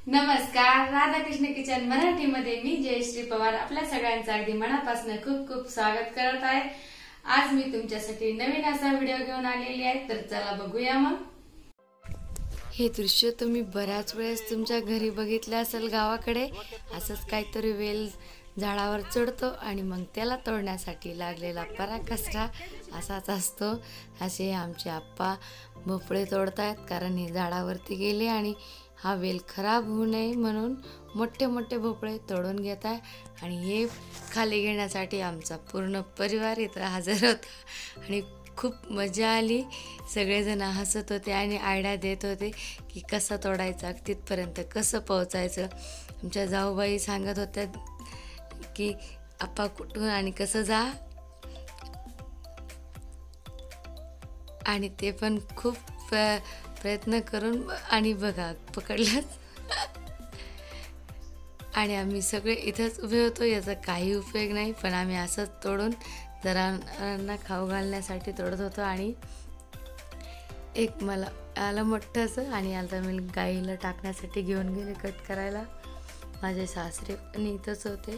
नमस्कार, राधाकृष्ण किचन मराठीमध्ये मी जयश्री पवार आपल्या सगळ्यांचं अगदी मनापासून खूप खूप स्वागत करत आहे। आज मी तुमच्यासाठी नवीन असा व्हिडिओ घेऊन आलेली आहे, तर चला बघूया मग। हे दृश्य तुम्ही बऱ्याच वेळेस तुमच्या घरी बघितले असेल। गावाकडे असंच काहीतरी वेल झाडावर चढतो आणि मग त्याला तोडण्यासाठी लागलेला पराकसरा असाच असतो। असे आमचे आप्पा भोपळे तोडतायत, कारण हे झाडावरती गेले आणि हा वेल खराब होऊ नये म्हणून मोठे मोठे भोपळे तोडून घेत आहे। आणि हे खाली घेण्यासाठी आमचा पूर्ण परिवार इथं हजर होता आणि खूप मजा आली। सगळेजण हसत होते आणि आयडिया देत होते की कसं तोडायचं, तिथपर्यंत कसं पोहोचायचं। आमच्या जाऊबाई सांगत होत्या की आप्पा कुठून आणि कसं जा, आणि ते पण खूप प्रयत्न करून आणि बघा पकडलंच। आणि आम्ही सगळे इथंच उभे होतो, याचा काही उपयोग नाही, पण आम्ही असंच तोडून जनावरांना खाऊ घालण्यासाठी तोडत होतो। आणि एक मला आलं मोठं असं, आणि आता मी गाईला टाकण्यासाठी घेऊन गेले कट करायला। माझे सासरे पण इथंच होते,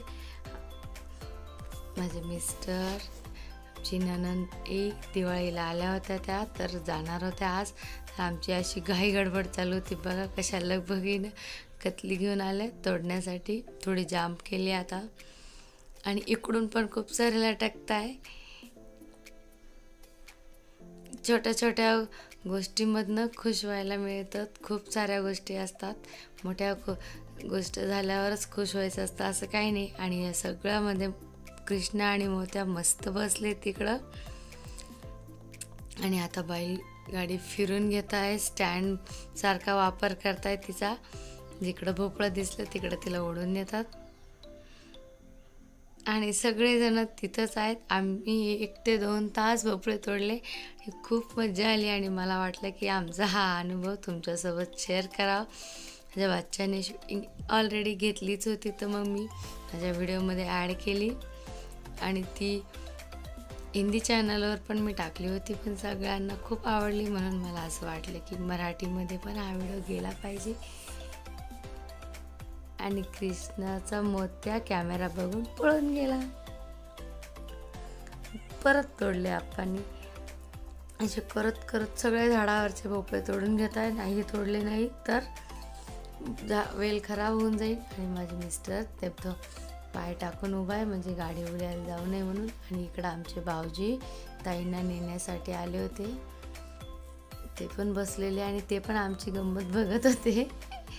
माझे मिस्टर, आमची नणंद दिवाळीला आल्या होत्या त्या, तर जाणार होत्या आज। आमची अशी घाई गडबड चालू होती, बघा कशा लगबगीनं कतली घेऊन आले तोडण्यासाठी। थोडी जाम केली आता, आणि इकडून पण खूप सारे लटकताय। छोट्या छोट्या गोष्टींमधनं खुश व्हायला मिळतात। खूप साऱ्या गोष्टी असतात, मोठ्या गोष्ट झाल्यावरच खुश व्हायचं असतं असं काही नाही। आणि या सगळ्यामध्ये कृष्णा आणि मोत्या मस्त बसले तिकडं, आणि आता बाई गाडी फिरून घेत आहे, स्टँड सारखा वापर करताय तिचा। जिकडं भोपळं दिसलं तिकडं तिला ओढून नेतात, आणि सगळेजण तिथंच आहेत। आम्ही 1 ते 2 तास भोपळे तोडले, खूप मजा आली। आणि मला वाटलं की आमचा हा अनुभव तुमच्यासोबत शेअर करावा। माझ्या बाच्च्याने शूटिंग ऑलरेडी घेतलीच होती, तर मग मी माझ्या व्हिडिओमध्ये ॲड केली, आणि ती हिंदी चॅनलवर पण मी टाकली होती, पण सगळ्यांना खूप आवडली, म्हणून मला असं वाटलं की मराठीमध्ये पण हा व्हिडिओ गेला पाहिजे। आणि कृष्णाचा मोत्या कॅमेरा बघून पळून गेला। परत तोडले आप्पांनी, असे करत करत सगळे झाडावरचे भोपळे तोडून घेत आहे। नाही तोडले नाही तर वेल खराब होऊन जाईल। आणि माझे मिस्टर ते पाय टाकून उभा आहे, म्हणजे गाडी उड्याला जाऊ नये म्हणून। आणि इकडं आमचे भाऊजी ताईंना नेण्यासाठी आले होते, ते पण बसलेले, आणि ते पण आमची गंमत बघत होते।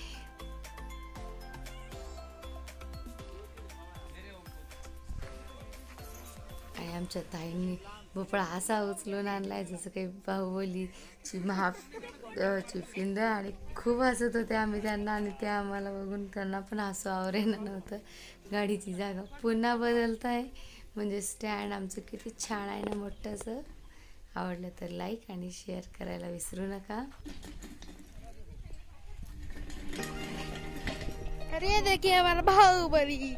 आणि आमच्या ताईंनी भोपळा असा उचलून आणलाय जसं काही बाहुबलीची ची फिंड, आणि खूप हसत होते आम्ही त्यांना, आणि ते आम्हाला बघून त्यांना पण हसू आवरेना नव्हतं। गाडीची जागा पुन्हा बदलत आहे, म्हणजे स्टँड आमचं किती छान आहे ना, मोठं असं। आवडलं तर लाईक आणि शेअर करायला विसरू नका। अरे देखिए हमारा बाहुबली।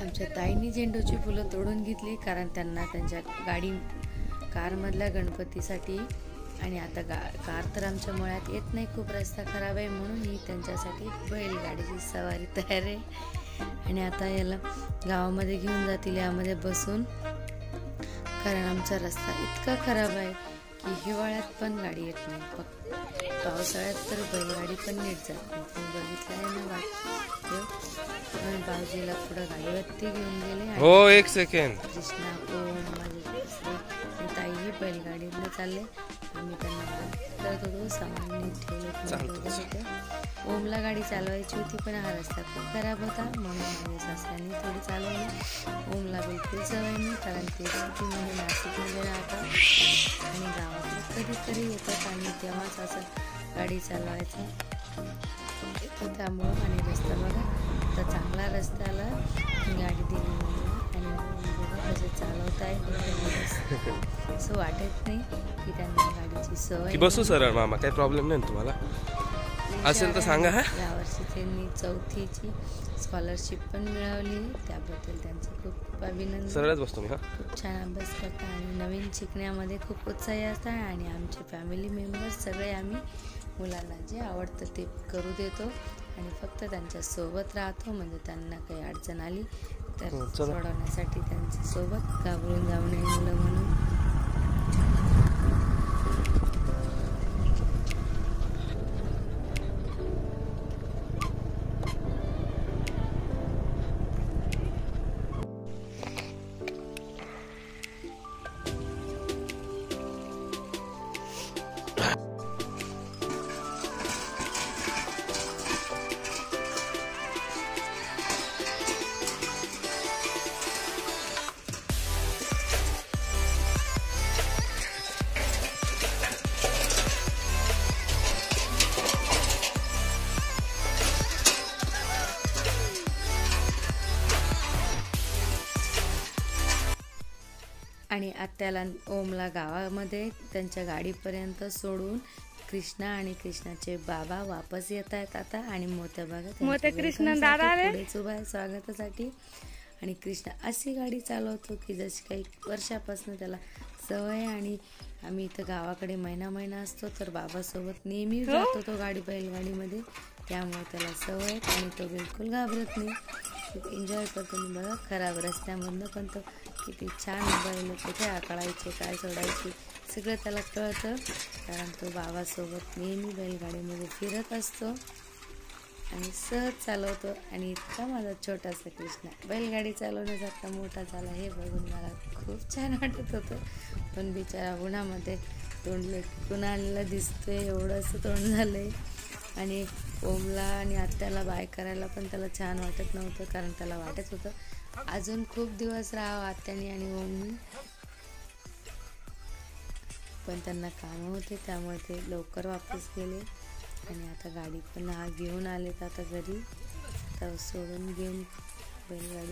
आमच्या ताईंनी झेंडूची फुलं तोडून घेतली, कारण त्यांना त्यांच्या कारमधल्या गणपतीसाठी आणि आता कार तर आमच्या मळ्यात येत नाही, खूप रस्ता खराब आहे, म्हणून ही त्यांच्यासाठी बैलगाडीची सवारी तयार आहे. आणि आता याला गावामध्ये घेऊन जातील यामध्ये बसून, कारण आमचा रस्ता इतका खराब आहे की हिवाळ्यात पण गाडी येत नाही, फक्त पावसाळ्यात तर बैलगाडी पण नीट जात नाही. तुम्ही बघितलं आहे ना वाटतं, बाजूला पुढं गाडीवरती घेऊन गेले. हो, एक सेकंड. कृष्णा, ओम, माझे ताईही बैलगाडीतनं चालले. आम्ही त्यांना करत होतो, सामान नीट ठेवले. ओमला गाडी चालवायची होती, पण हा रस्ता खूप खराब होता, म्हणून माझ्या सासऱ्यांनी थोडी चालवली. ओमला बिलकुल सवय नाही, कारण ते सिटीमध्ये नाशिकमध्ये राहतात आणि गावाकडे कधीतरी येतात आणि तेव्हाच असं गाडी चालवायचं येतो, त्यामुळं. आणि रस्ता बघा, तर चांगला रस्त्याला गाडी दिली आणि बघा कसे चालवत आहे, असं वाटत नाही की त्यांना गाडीची सवय. बसू सरळ मामा, काही प्रॉब्लेम नाही तुम्हाला असेल तर सांगा. यावर्षी त्यांनी 4थीची स्कॉलरशिप पण मिळवली, त्याबद्दल त्यांचं खूप खूप अभिनंदन. सरळच बसतो मी. खूप छान अभ्यास करतात आणि नवीन शिकण्यामध्ये खूप उत्साही असतात. आणि आमचे फॅमिली मेंबर्स सगळे आम्ही मुलांना जे आवडतं ते करू देतो आणि फक्त त्यांच्या सोबत राहतो, म्हणजे त्यांना काही अडचण आली तर सोडवण्यासाठी त्यांच्या सोबत, घाबरून जाऊ नये मुलं म्हणून. आणि आत्याला ओमला गावामध्ये त्यांच्या गाडीपर्यंत सोडून कृष्णा आणि कृष्णाचे बाबा वापस येत आहेत आता. आणि मोठ्या बघा कृष्णा दादा पुढेच उभा आहे स्वागतासाठी. आणि कृष्णा अशी गाडी चालवतो की जशी काही वर्षापासून त्याला सवय. आणि आम्ही इथं गावाकडे महिना असतो, तर बाबासोबत नेहमी जातो तो बैलगाडीमध्ये, त्यामुळे त्याला सवय आणि तो बिलकुल घाबरत नाही, खूप एन्जॉय करतो. बघा खराब रस्त्यामधनं पण तो किती छान बैल कुठे आकळायचे, काय सोडायचे सगळं त्याला कळतं, कारण तो बाबासोबत नेहमी बैलगाडीमध्ये फिरत असतो आणि सहज चालवतो. आणि इतका माझा छोटासा कृष्णा बैलगाडी चालवण्यासारखा मोठा झाला हे बघून मला खूप छान वाटत होतं. पण बिचारा उन्हामध्ये तोंडले कुणाला दिसतोय एवढं असं तोंड झालंय. आणि ओमला आणि आत्याला बाय करायला पण त्याला छान वाटत नव्हतं, कारण त्याला वाटत होतं अजून खूप दिवस राहावं आत्यानी आणि ओमनी, पण त्यांना कामं होते त्यामुळे ते लवकर वापस गेले. आणि आता गाडी पण घेऊन आलेत आता घरी, आता सोडून घेऊन बैलगाडी.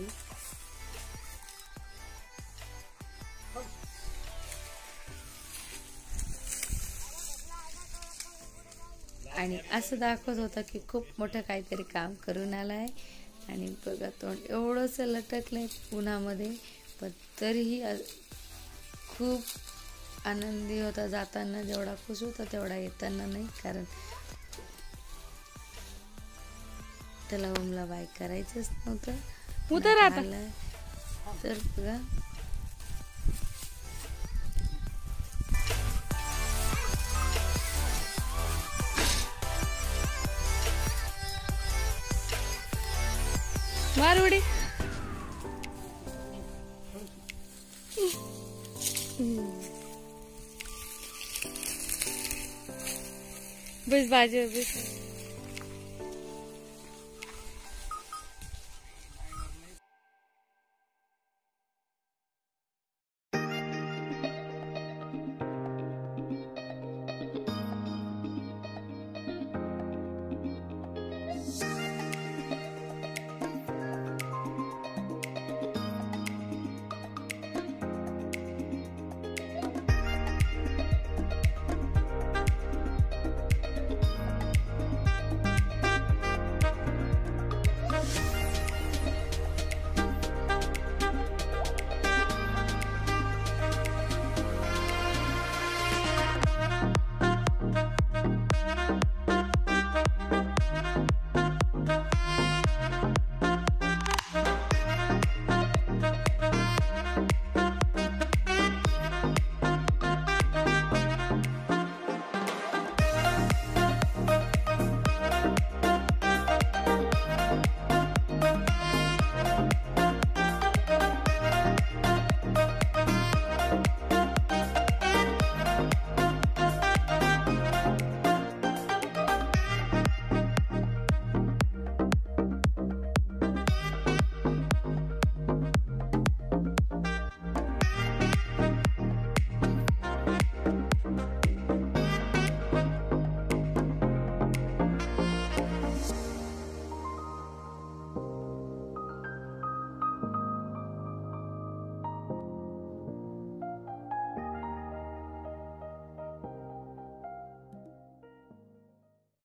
आणि असं दाखवत होता की खूप मोठं काहीतरी काम करून आलाय. आणि बघा तोंड एवढंसं लटकलंय उन्हामध्ये, पण तरीही खूप आनंदी होता. जाताना जेवढा खुश होता तेवढा येताना नाही, कारण त्याला ओमला बाय करायचंच नव्हतं. तर बघा मारुडी बस बाजू बस.